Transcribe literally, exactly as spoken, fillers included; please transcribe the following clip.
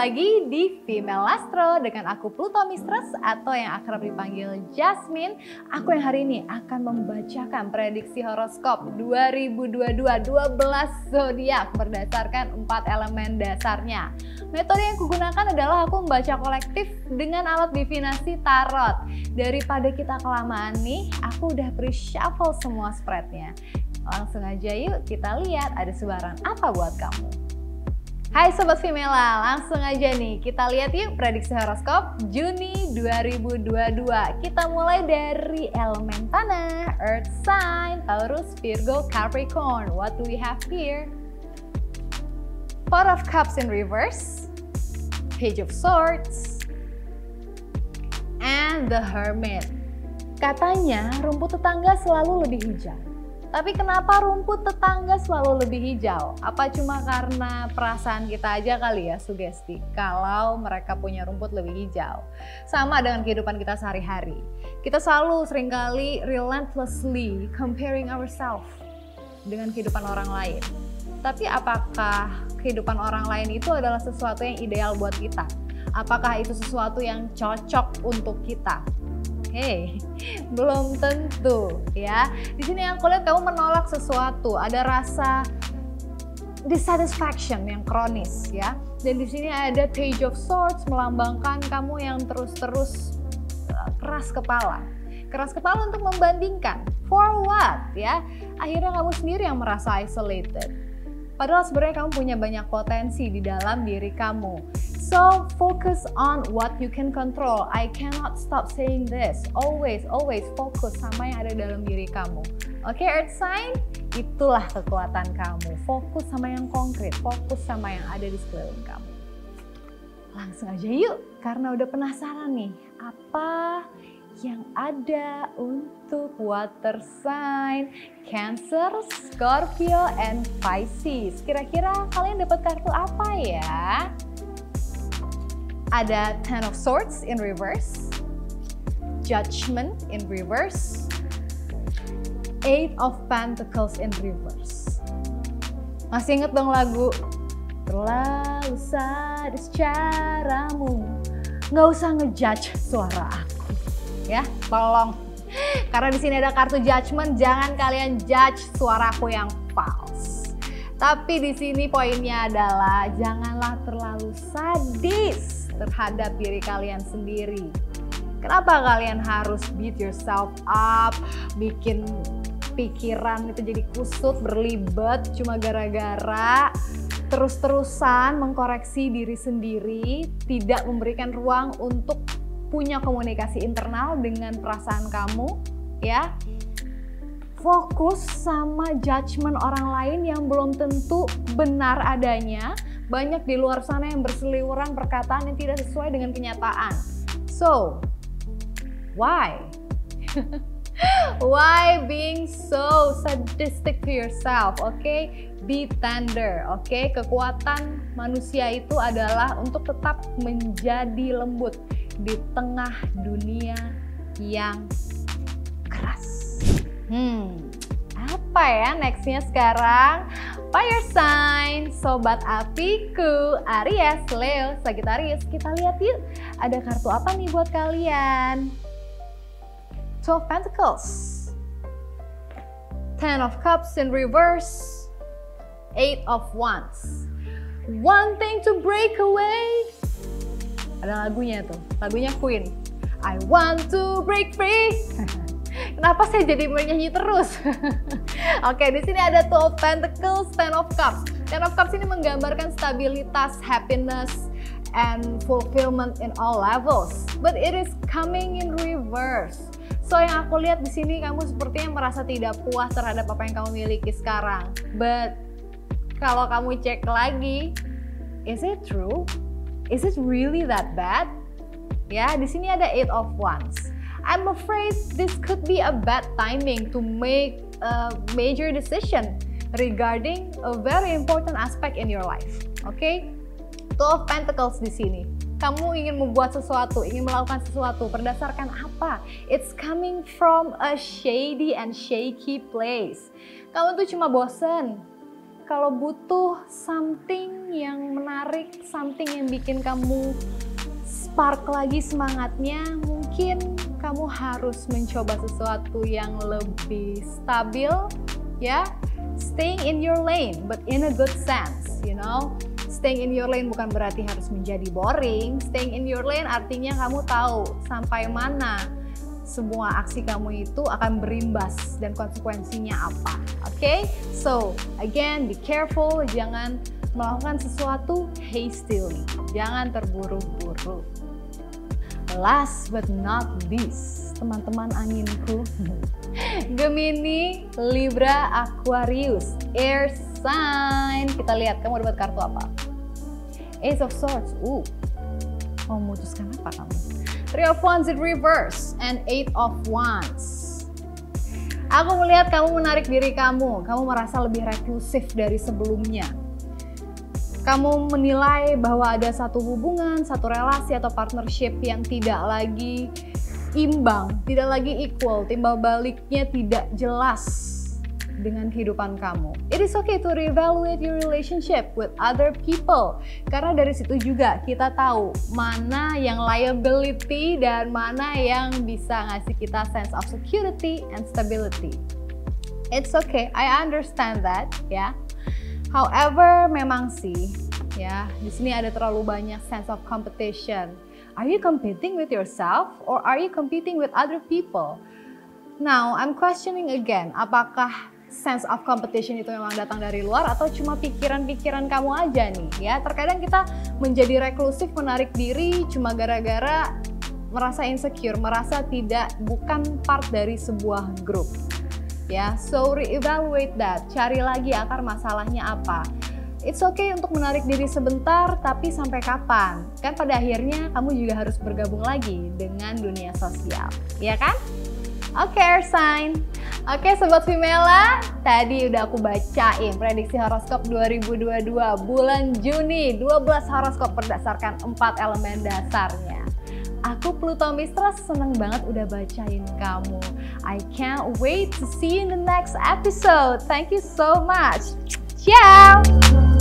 lagi di Female Astro dengan aku Pluto Mistress atau yang akrab dipanggil Jasmine. Aku yang hari ini akan membacakan prediksi horoskop dua ribu dua puluh dua dua belas zodiak berdasarkan empat elemen dasarnya. Metode yang kugunakan adalah aku membaca kolektif dengan alat divinasi tarot. Daripada kita kelamaan nih, aku udah pre-shuffle semua spreadnya. Langsung aja yuk kita lihat ada sebaran apa buat kamu. Hai Sobat Femela, langsung aja nih kita lihat yuk prediksi horoskop Juni dua ribu dua puluh dua. Kita mulai dari elemen tanah, Earth sign, Taurus, Virgo, Capricorn. What do we have here? Four of Cups in reverse, Page of Swords, and the Hermit. Katanya rumput tetangga selalu lebih hijau. Tapi kenapa rumput tetangga selalu lebih hijau? Apa cuma karena perasaan kita aja kali ya sugesti kalau mereka punya rumput lebih hijau? Sama dengan kehidupan kita sehari-hari. Kita selalu seringkali relentlessly comparing ourselves dengan kehidupan orang lain. Tapi apakah kehidupan orang lain itu adalah sesuatu yang ideal buat kita? Apakah itu sesuatu yang cocok untuk kita? Hey, belum tentu ya. Di sini aku lihat kamu menolak sesuatu, ada rasa dissatisfaction yang kronis ya. Dan di sini ada Page of Swords melambangkan kamu yang terus-terus keras kepala. Keras kepala untuk membandingkan. For what ya? Akhirnya kamu sendiri yang merasa isolated. Padahal sebenarnya kamu punya banyak potensi di dalam diri kamu. So focus on what you can control. I cannot stop saying this. Always, always focus sama yang ada dalam diri kamu. Oke, okay, Earth sign, itulah kekuatan kamu. Fokus sama yang konkret, fokus sama yang ada di sekeliling kamu. Langsung aja yuk, karena udah penasaran nih, apa yang ada untuk water sign, Cancer, Scorpio, and Pisces. Kira-kira kalian dapat kartu apa ya? Ada Ten of Swords in reverse, Judgment in reverse, Eight of Pentacles in reverse. Masih inget dong lagu? Terlalu sadis caramu, nggak usah ngejudge suara aku. Ya, tolong. Karena di sini ada kartu Judgment, jangan kalian judge suaraku yang false. Tapi di sini poinnya adalah janganlah terlalu sadis terhadap diri kalian sendiri. Kenapa kalian harus beat yourself up, bikin pikiran itu jadi kusut, berlibat cuma gara-gara terus-terusan mengkoreksi diri sendiri, tidak memberikan ruang untuk punya komunikasi internal dengan perasaan kamu, ya. Fokus sama judgement orang lain yang belum tentu benar adanya. Banyak di luar sana yang berseliweran perkataan yang tidak sesuai dengan kenyataan. So, why? Why being so sadistic to yourself, oke? Okay? Be tender, oke? Okay? Kekuatan manusia itu adalah untuk tetap menjadi lembut di tengah dunia yang keras. Hmm, apa ya nextnya sekarang? Fire sign, sobat apiku, Aries, Leo, Sagittarius. Kita lihat yuk, ada kartu apa nih buat kalian? Two of Pentacles, Ten of Cups in reverse, Eight of Wands. Wanting to break away. Ada lagunya tuh, lagunya Queen. I want to break free. Kenapa saya jadi menyanyi terus? Oke, di sini ada Two of Pentacles, Ten of Cups. Ten of Cups ini menggambarkan stabilitas, happiness, and fulfillment in all levels. But it is coming in reverse. So yang aku lihat di sini kamu sepertinya merasa tidak puas terhadap apa yang kamu miliki sekarang. But kalau kamu cek lagi, is it true? Is it really that bad? Ya, di sini ada Eight of Wands. I'm afraid this could be a bad timing to make a major decision regarding a very important aspect in your life. Oke, okay? Two of Pentacles di sini. Kamu ingin membuat sesuatu, ingin melakukan sesuatu berdasarkan apa? It's coming from a shady and shaky place. Kamu tuh cuma bosen. kalau butuh something yang menarik, something yang bikin kamu spark lagi semangatnya, mungkin kamu harus mencoba sesuatu yang lebih stabil, ya. Staying in your lane, but in a good sense, you know. Staying in your lane bukan berarti harus menjadi boring. Staying in your lane artinya kamu tahu sampai mana semua aksi kamu itu akan berimbas dan konsekuensinya apa. Oke, okay? So again, be careful, jangan melakukan sesuatu hastily, jangan terburu-buru. Last but not least, teman-teman anginku, Gemini, Libra, Aquarius, air sign. Kita lihat kamu dapat kartu apa? Ace of Swords. Uh, mau memutuskan apa kamu? Three of Wands in reverse and Eight of Wands. Aku melihat kamu menarik diri kamu. Kamu merasa lebih reklusif dari sebelumnya. Kamu menilai bahwa ada satu hubungan, satu relasi atau partnership yang tidak lagi imbang, tidak lagi equal, timbal baliknya tidak jelas dengan kehidupan kamu. It is okay to reevaluate your relationship with other people. Karena dari situ juga kita tahu mana yang liability dan mana yang bisa ngasih kita sense of security and stability. It's okay, I understand that, ya. However, memang sih, ya, di sini ada terlalu banyak sense of competition. Are you competing with yourself or are you competing with other people? Now, I'm questioning again, apakah sense of competition itu memang datang dari luar atau cuma pikiran-pikiran kamu aja nih, ya. Terkadang kita menjadi reklusif, menarik diri cuma gara-gara merasa insecure, merasa tidak bukan part dari sebuah grup. Ya, so reevaluate that, cari lagi akar masalahnya apa. It's okay untuk menarik diri sebentar, tapi sampai kapan? Kan pada akhirnya kamu juga harus bergabung lagi dengan dunia sosial, ya kan? Oke, okay, air sign. Oke, okay, Sobat Vimela, tadi udah aku bacain prediksi horoskop dua ribu dua puluh dua bulan Juni, dua belas horoskop berdasarkan empat elemen dasarnya. Aku Pluto Mistress seneng banget udah bacain kamu. I can't wait to see you in the next episode. Thank you so much. Ciao!